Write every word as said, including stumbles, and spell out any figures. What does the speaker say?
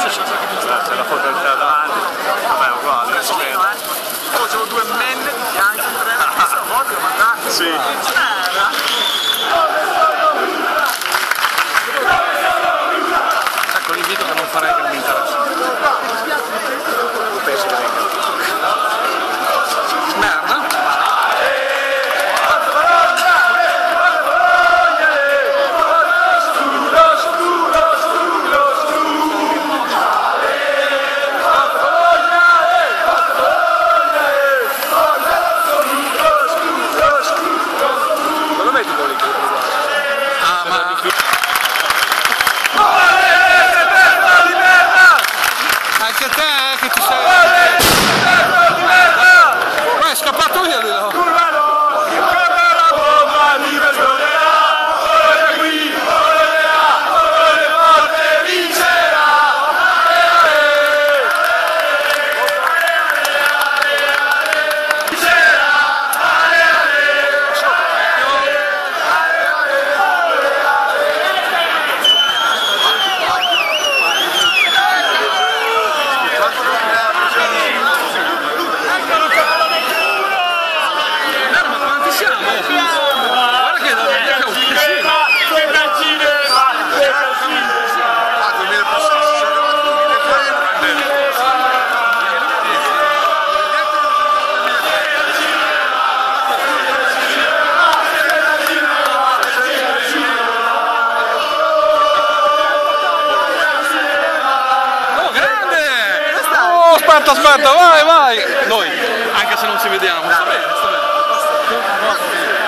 c'è la foto del tè davanti, vabbè uguale, non si vede. Poi c'erano due menne di fianco, tre la stessa volta, ma dai! Sì. Ecco l'invito che non farei che non mi interessa. Penso che venga. Merda. Non lo metti con lì? Ah, ma... Anche te eh, che ti sei... Ma è scappato via lui no? Aspetta, aspetta, vai, vai! Noi, anche se non ci vediamo, sta bene, sta bene.